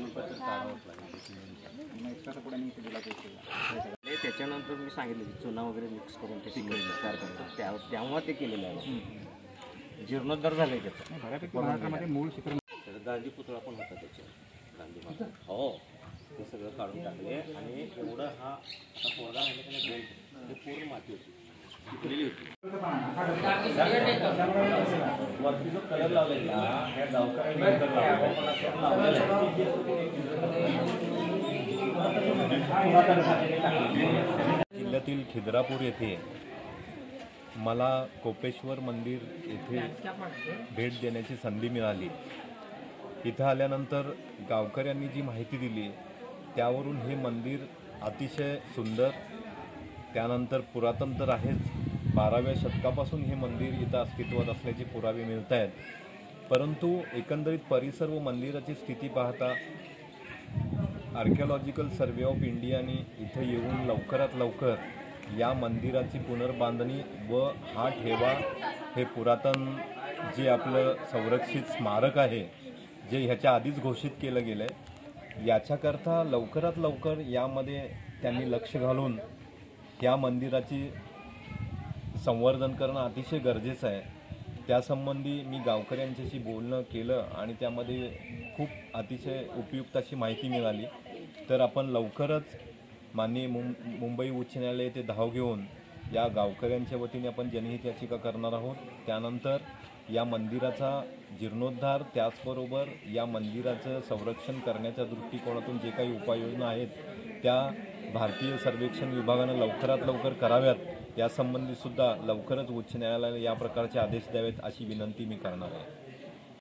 प्रमाणपत्र काढावंच लागेल। त्याच्यानंतर मी सांगितलं की चुना वगैरे मिक्स करून ते तयार करतात, तेव्हा ते केलेलं आहे। जीर्णोद्धार झाले त्याचा मूळ शिखर गांधी पुतळा पण होता त्याच्यावर, गांधी महाराज हो ते सगळं काढून टाकले आणि एवढं हा आता पोरगा आहे त्याला बेल्ट ते पूर्ण माती होती पिकलेली होती। वरती जो कलर लावलेला ह्या जिल्ह्यातील खिद्रापूर येथे मला कोपेश्वर मंदिर येथे भेट देण्याची संधी मिळाली। इथं आल्यानंतर गावकऱ्यांनी जी माहिती दिली त्यावरून हे मंदिर अतिशय सुंदर, त्यानंतर पुरातन तर आहेच, 12व्या शतकापासून हे मंदिर इथं अस्तित्वात असल्याचे पुरावे मिळत आहेत। परंतु एकंदरीत परिसर व मंदिराची स्थिती पाहता आर्किओलॉजिकल सर्वे ऑफ इंडियाने इथं येऊन लवकरात लवकर या मंदिराची पुनर्बांधणी व हा ठेवा हे पुरातन जे आपलं संरक्षित स्मारक आहे जे ह्याच्या आधीच घोषित केलं गेलं आहे, याच्याकरता लवकरात लवकर यामध्ये त्यांनी लक्ष घालून या मंदिराची संवर्धन करणं अतिशय गरजेचं आहे। त्यासंबंधी मी गावकऱ्यांच्याशी बोलणं केलं आणि त्यामध्ये खूप अतिशय उपयुक्त अशी माहिती मिळाली। तर आपण लवकरच माननीय मुंबई उच्च न्यायालय ते धाव घेऊन या गावकऱ्यांच्या वतीने आपण जनहित याचिका करणार आहोत। त्यानंतर या मंदिराचा जीर्णोद्धार त्याचबरोबर या मंदिराचं संरक्षण करण्याच्या दृष्टिकोनातून जे काही उपाययोजना आहेत त्या भारतीय सर्वेक्षण विभागानं लवकरात लवकर कराव्यात, यासंबंधीसुद्धा लवकरच उच्च न्यायालयाला या प्रकारचे आदेश द्यावेत अशी विनंती मी करणार आहे।